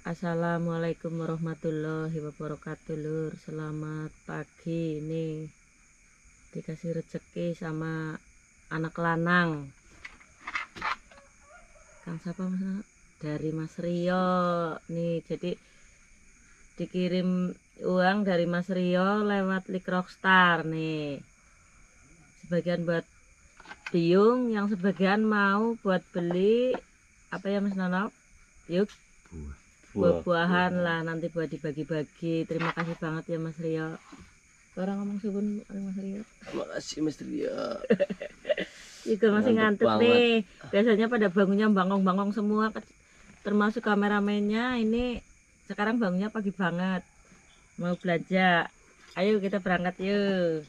Assalamualaikum warahmatullahi wabarakatuh, Lur. Selamat pagi. Nih dikasih rezeki sama anak lanang. Kang siapa Mas? Dari Mas Rio. Nih jadi dikirim uang dari Mas Rio lewat Lik Rockstar nih. Sebagian buat Biung, yang sebagian mau buat beli apa ya Mas Nono? Yuk. Buah-buahan lah nanti buat dibagi-bagi. Terima kasih banget ya Mas Rio. Orang ngomong suwun Mas Rio. Terima kasih Mas Rio. Juga masih ngantuk nih. Biasanya pada bangunnya bangong-bangong semua, termasuk kameramennya. Ini sekarang bangunnya pagi banget. Mau belanja. Ayo kita berangkat yuk.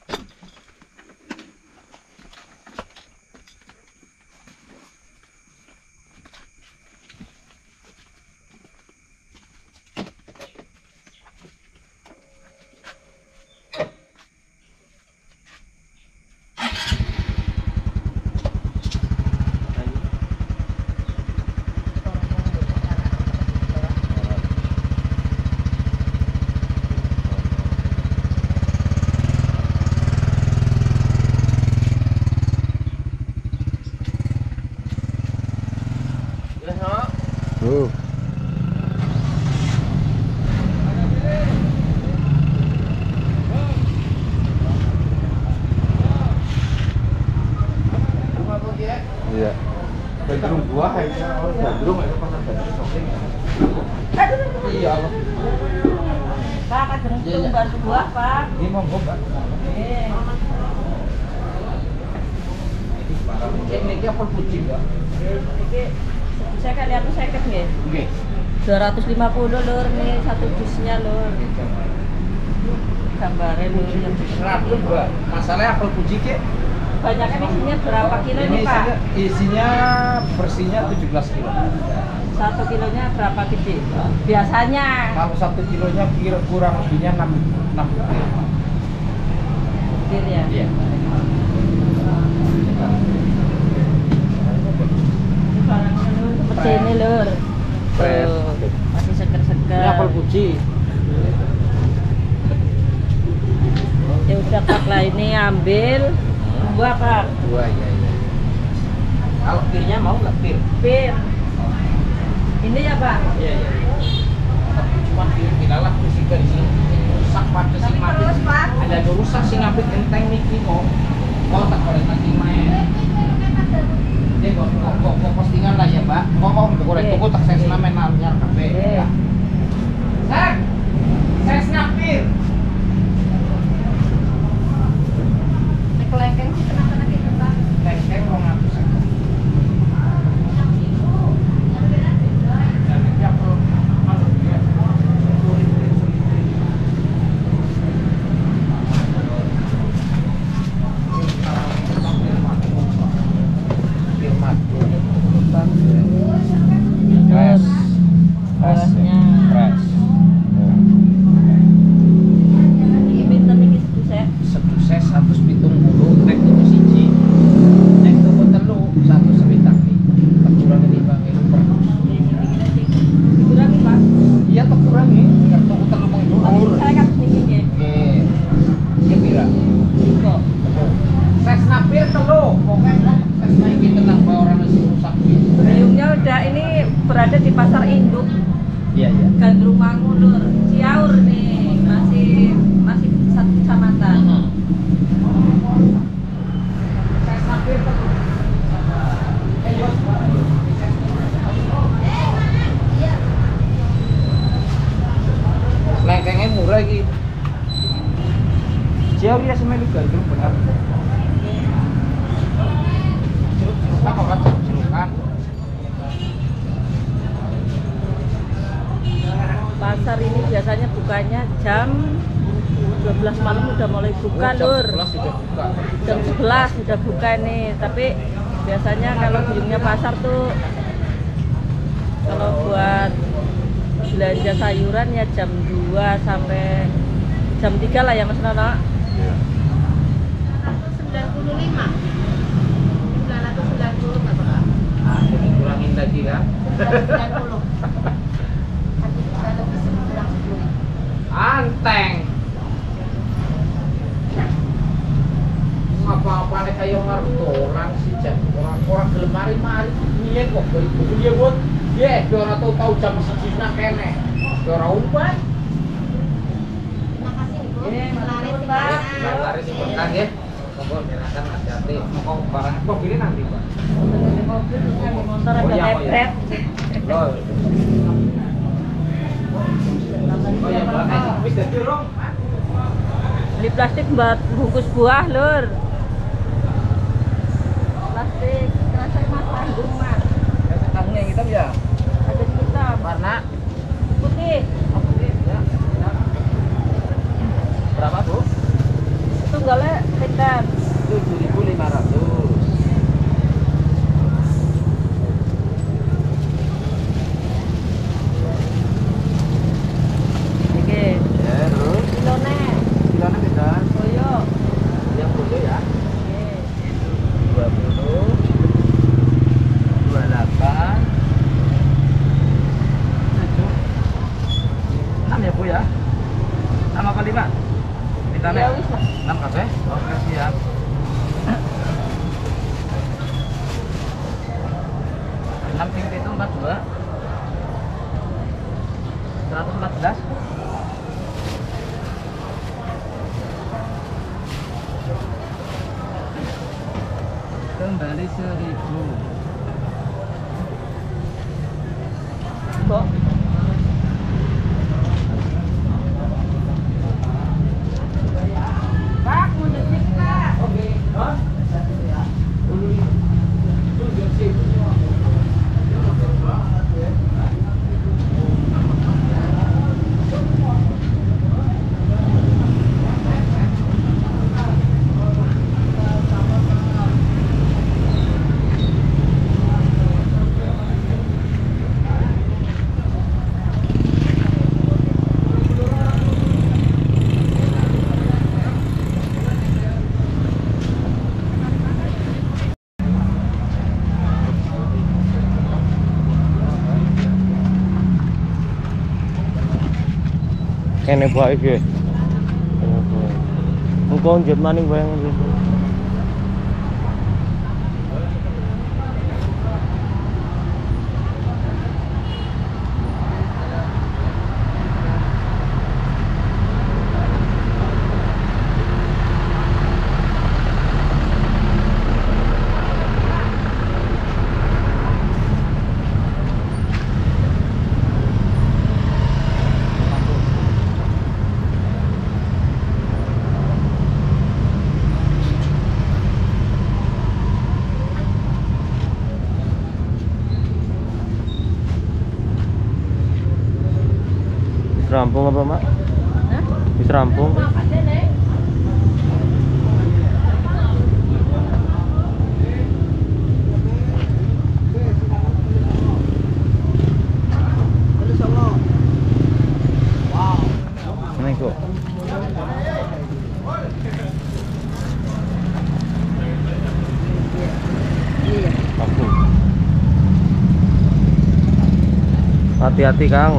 Iya. Bedroom buah ya. Bedroom itu pasar bedroom shopping. Iya. Pak, kadang bantu buah, Pak. Ini monggo, Mbak. Ini apel puji, Mbak. Ini saya kan lihat seket nggih. Nggih. 250 Lur nih satu dusnya Lur. Gambarnya Lur yang 100, Mbak. Masalahnya apel puji ki banyaknya isinya berapa kilo nih Pak? Isinya bersihnya 17 kilo. 1 kilonya berapa gede? Biasanya Kalau 1 kilonya kurang lebihnya 6 butir. butir ya? Iya. Ini barangnya Lur seperti ini Lur. Fresh. Tuh, masih seger-seger. Ini apel puji. Ya udah Pak lah, ini ambil buah Pak. Dua ya. Kalau pirnya mau nggak pir? Bir. Ini ya Pak. Iya. Tapi cuma dilalah musik dari sini. Rusak pada sing mati. Ada yang rusak sing ngapit genteng niki kok. Kok tak boleh lagi main. Dia kok postingan lah ya, Mbak. Kok goreng tunggu tak saya senamen nyar kafe. Ya. Saya snapir. Kelengkeng sih kenapa gitu Pak? Lengkeng 200. Bawahnya. Ini pinten iki sedusek? Sedusek 170 nek tuku siji. Nek tuku telu 170. Kurang ini Bang, itu per. Dikurangi Pak. Iya tak kurangi, nek tuku telu mung dhuwur. Saya kan niki nggih. Nggih. Iki pira? Kok Ses napir telu, pokoknya ses naiki tenang bae orang wis rusak iki. Biungnya udah ini berada di pasar induk Iya. Gandrumangu Lur, Ciaur nih, masih satu kecamatan. Ses napir telu. Lengkengnya murah iki. Ciaur ya semelu gandrung benar. Jeruk apa kan jerukan. Pasar ini biasanya bukanya jam 12 malam udah mulai buka Lur. Jam 11 sudah buka. Jam 11 sudah buka nih, tapi biasanya kalau biungnya pasar tuh kalau buat belanja sayuran ya jam 2 sampai jam 3 lah ya Mas Nono. 95 990 nggak apa-apa. Dikurangin lagi kan. 990 tapi orang tahu jam sejina kene. Ora umpan. Laris sing berkah nggih. Monggo silakan hati-hati. Monggo barang kok pilih nanti, Pak. Motor ada lepret. Loh. Oh ya, Mbak. Wis dadi rong. Beli plastik buat bungkus buah, Lur. Plastik kresek Mas tanggung, Mas. Kresek tanggung yang hitam ya? Ada hitam. Warna Putih. oh, putih ya. Ya. Berapa, Bu? Tunggalnya sekitar 7.500. Oke. Ya, terus Kilone. kilone pinten? Boyo. Yang boyo ya. Oke. 20 28 7 6 ya, Bu ya? 6 apa 5? Pinten Ya ya? wis lah. 6 kabeh? Oke, siap. 6 ping 42 114. Kembali 1.000. Kok? Pak, mau nyicip, Pak. Oke. Hah? Kene bae iki. Engko njut maning bareng. Rampung apa, Mak? Hah? Wis rampung. Ini kok. Aku. Hati-hati, Kang.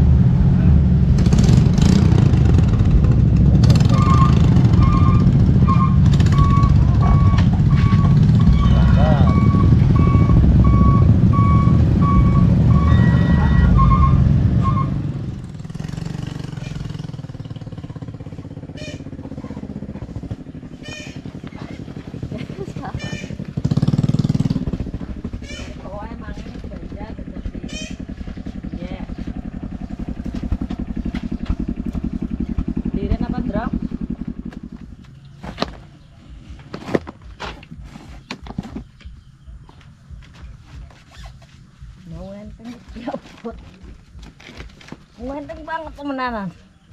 Ngenteng banget temenanan.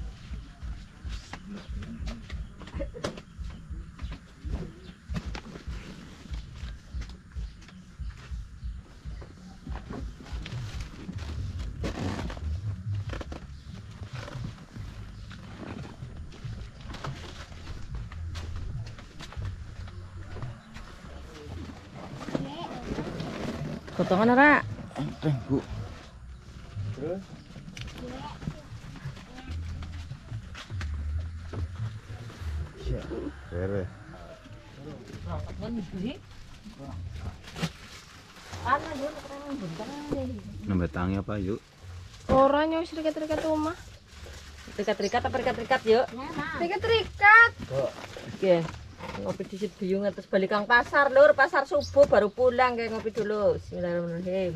Potongan ora? Bu. Terus Ya, beres. Kan beli. Ana dulu bentar. Nambah apa yuk? Orangnya wis rikat-rikat rumah. Rikat-rikat apa rikat-rikat yuk? Rikat-rikat. Oke. Ngopi di situ Buyung terus balik kang pasar lur, pasar subuh baru pulang kayak ngopi dulu. Bismillahirrahmanirrahim.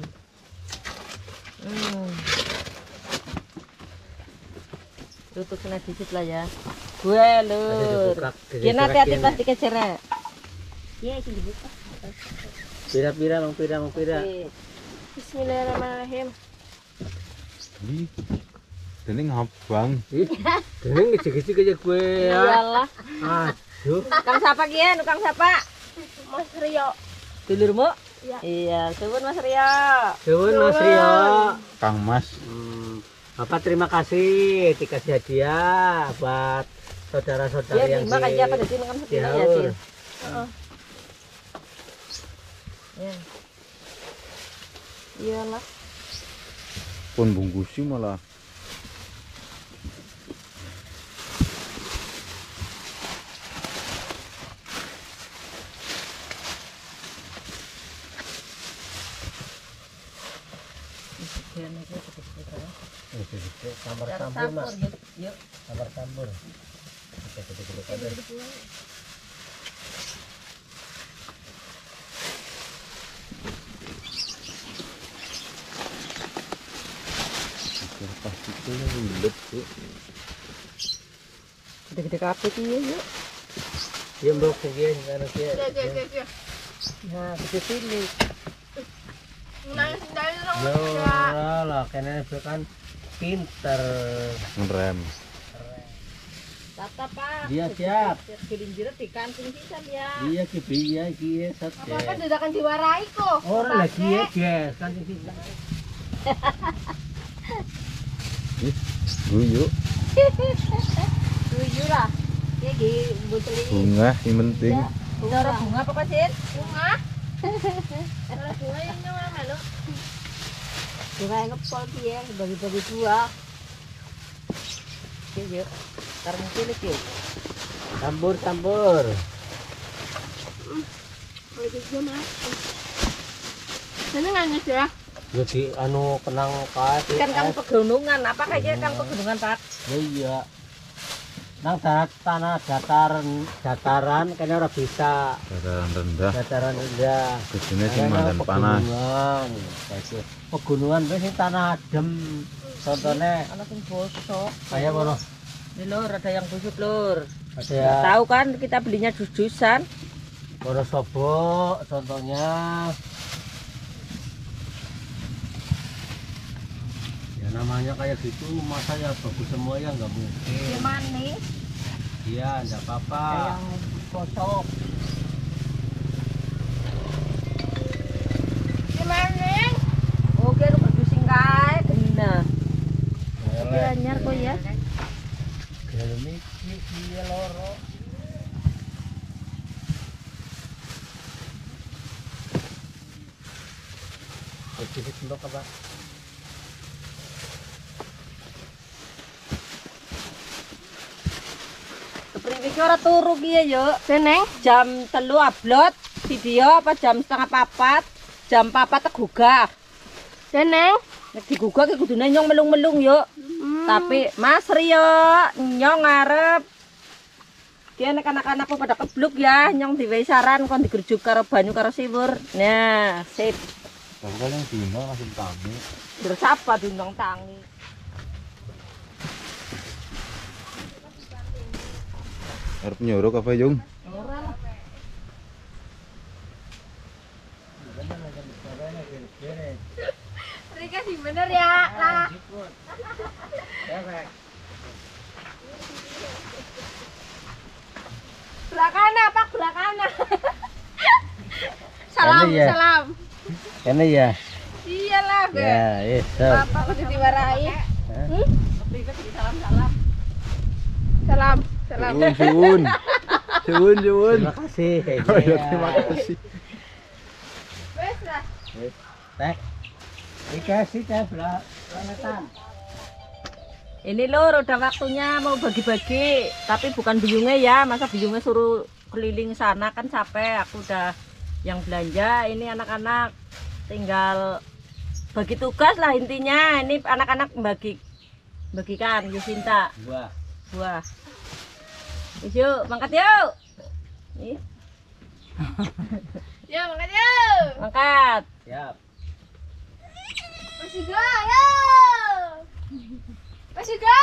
Tutup kena dikit lah ya. Gue lur. Gini hati-hati pas dikecernya. Iya itu dibuka. Pira-pira mang pira. Bismillahirrahmanirrahim. Ih, ini ngabang. Dening gede-gede aja gue ya. Iyalah. Aduh. Kang siapa kian? Kang siapa? Mas Rio. Dulurmu? Iya. Iya, suwun Mas Rio. Suwun Mas Rio. Kang Mas. Bapak terima kasih dikasih hadiah buat saudara-saudara Iya, yang terima kasih apa tadi makan sedina ya, Yaur. Cil. Ya. Iyalah. Pun bungkusi malah. Campur-campur Mas. Yuk, yuk. Campur-campur. Gede-gede kabeh. Pas itu ulet yuk. Gede-gede kabeh iki yuk. Dia mbok segini karo dia. Oke. Nah, gede sini. Nangis dari Yo rumah. lah kene kan pinter. Ngerem. Tata Pak. Dia siap. Giling-giling di kantung pisan ya. Iya ki biya ki sat. Apa dadakan diwarai kok. Ora lagi ya, Jes. Kan iki. Yuk. Tujuh lah. Ya di buteli. Bunga yang penting. Bunga bunga apa Pak Sin? Bunga. Kalau bunga yang nyawa melu. Bunga yang ngepol ki ya, bagi-bagi dua. Oke, yuk. Ntar mungkin yuk. Campur-campur. Oh, itu juga mas. Seneng nangis ya? Jadi anu kenang kae. Kan kang pegunungan, apa kayaknya kang pegunungan Pak? Iya. Nang tanah dataran kene ora bisa. Dataran rendah. Dataran rendah. Gedene sing Kene mandan panas. pegunungan. Kayak pegunungan wis sing tanah adem. Contohnya Anak yang bosok. kayak ngono. Ini lur, ada yang busuk lur. Ada Tahu kan kita belinya jus-jusan. Wonosobo contohnya. Ya namanya kayak gitu, masa ya bagus semua ya nggak mungkin. Yang manis, Iya, enggak ada apa-apa. yang bosok. Gimana? Oke, lu berdusing kae, gena. Tapi anyar kok ya. Gelem iki iya loro. Sedikit ndok apa? Kepriwe ora turu ki ya, yuk. Seneng. Jam 3 upload video apa jam 3:30, jam 4 tegugah. Seneng. Nek digugah ki kudune nyong melung-melung yuk. Tapi Mas Rio nyong ngarep ki nek anak-anakku pada kebluk ya, nyong diwehi saran kon digerjuk karo banyu karo siwur. Nah, sip. Tanggal yang dino langsung kami. Terus apa dundong tangi? Arep nyorok apa Jung? Ora lah. Rika sih bener ya lah. Belakana pak belakana. Salam Ini ya. salam. Kene ya. Iyalah be. Ya, yes. Bapak kudu diwarai. Kepriwe sih salam-salam. Salam salam. Suwun. Suwun. Terima kasih. Oh ya terima kasih. Wes lah. Teh. Dikasih teh planetan. Ini lur udah waktunya mau bagi-bagi, tapi bukan biyungnya ya, masa biyungnya suruh keliling sana kan capek. Aku udah yang belanja, ini anak-anak tinggal bagi tugas lah intinya. Ini anak-anak bagikan Yusinta buah. Yuk, mangkat yuk. Nih. Yuk, makan yuk. Mangkat. Siap. Mas Yuga, yuk. Mas Yuga.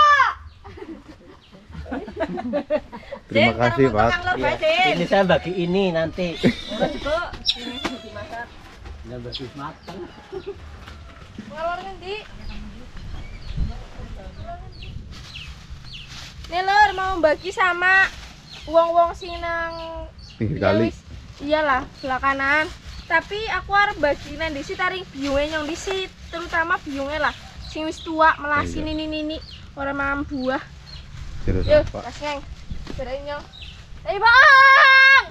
Terima kasih, Pak. Ini saya bagi ini nanti. Ini dimasak. Udah bersih matang. Ngalor nanti. Nih lur mau bagi sama wong-wong sing nang Pinggir ya kali. wis, iyalah sebelah kanan. Tapi aku harus bagi nang disi taring biungnya yang disi, terutama biungnya lah. Sing wis tua melasin Iya. ini orang mangan buah. Terus Yuk, apa? Mas Ngeng. Kirain nyong. Ayo Bang.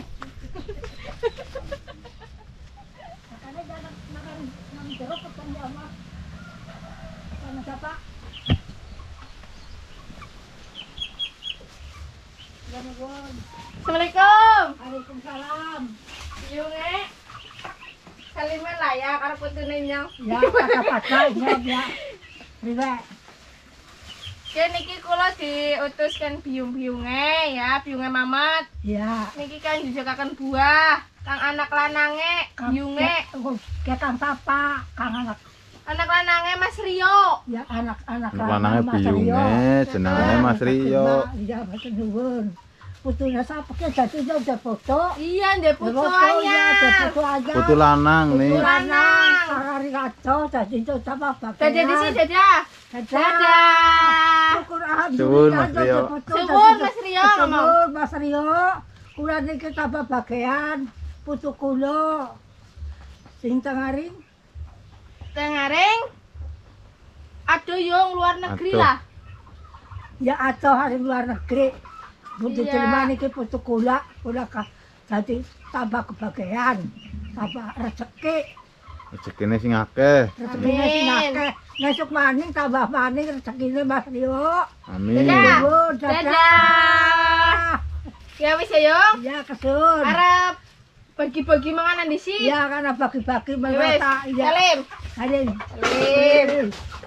Assalamualaikum. Waalaikumsalam. Yunge. Kalimen lah ya karo putune nyong. Ya, kata-katanya ya. Riwe. Oke, niki kula diutuskan biung-biunge ya, biunge Mamat. Ya. Niki kan jujukaken buah. Kang anak lanange, biunge. Kang papa, kang anak. Anak lanange Mas Rio. Ya anak-anak Lanangnya Mas Rio. biungnya, jenengane Mas Rio. Iya, Mas Nuwun. Putunya siapa ki jadi udah foto. Iya, ndek putu Ya, anyar. foto aja. Putu lanang nih. Putu lanang. Hari kaco jadi itu sama bapak. Dadah di sini, dadah. Dadah. Syukur alhamdulillah. Suwun, Mas Rio. Suwun, Mas Rio, ngomong. Suwun, Mas Rio. Kula niki tambah bagian putu kula. Sing tengaring. Tengaring. Aduh yung luar negeri Aduh. lah. Ya atau hari luar negeri. Butuh Iya. terima niki putu kula jadi tambah kebagian, tambah rezeki. Rezekine sing akeh. Rezekine sing Amin. akeh. Nesuk maning tambah maning rezekine Mas Rio. Amin. Dadah. Suwun, Dadah. Ya wis ya yung. Ya kesun. Arep bagi-bagi manganan di sini. Ya karena bagi-bagi Ya wis. mereka. Ya. Salim. Salim. Salim.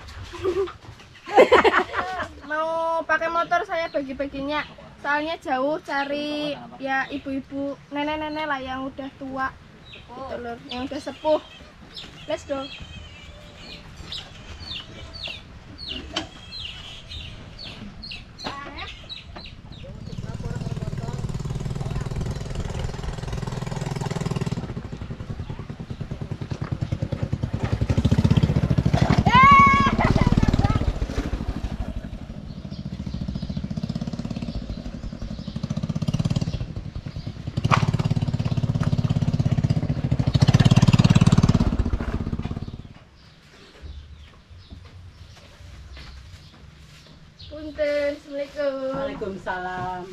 Mau pakai motor saya bagi-baginya. Soalnya jauh cari ya ibu-ibu, nenek-nenek lah yang udah tua. Gitu loh, yang udah sepuh. Let's go. Punten, Assalamualaikum. Waalaikumsalam.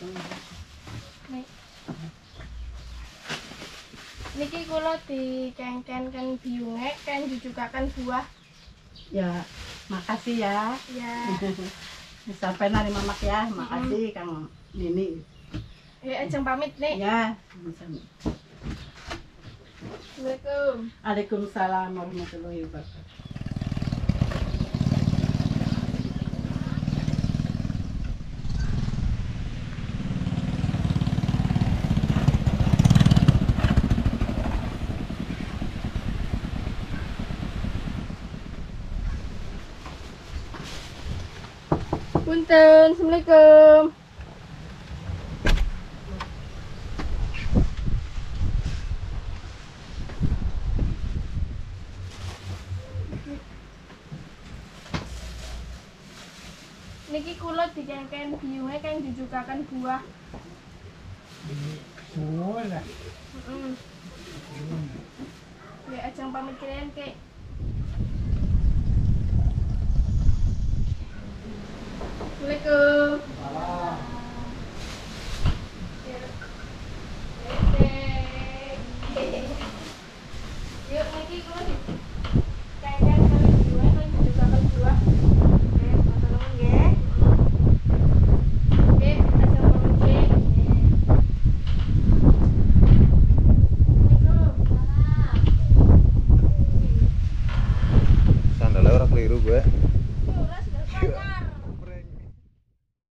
Niki kula dikengkenken biunge kan jujukaken buah. Ya, makasih ya. Ya, Sampai nari mamak ya. Makasih Kang Nini. ya ajeng pamit nih. Ya. Assalamualaikum. Waalaikumsalam warahmatullahi wabarakatuh. Punten, Assalamualaikum. Niki kula dikengken biunge kan jujukaken buah. Heeh. Ya ajeng pamit kalian kek. Assalamualaikum. Yuk, niki kula di kengken kali buah kan jujukaken buah. Oke, matur nuwun nggih. Oke, ajeng pamit kek. Assalamualaikum. keliru gue.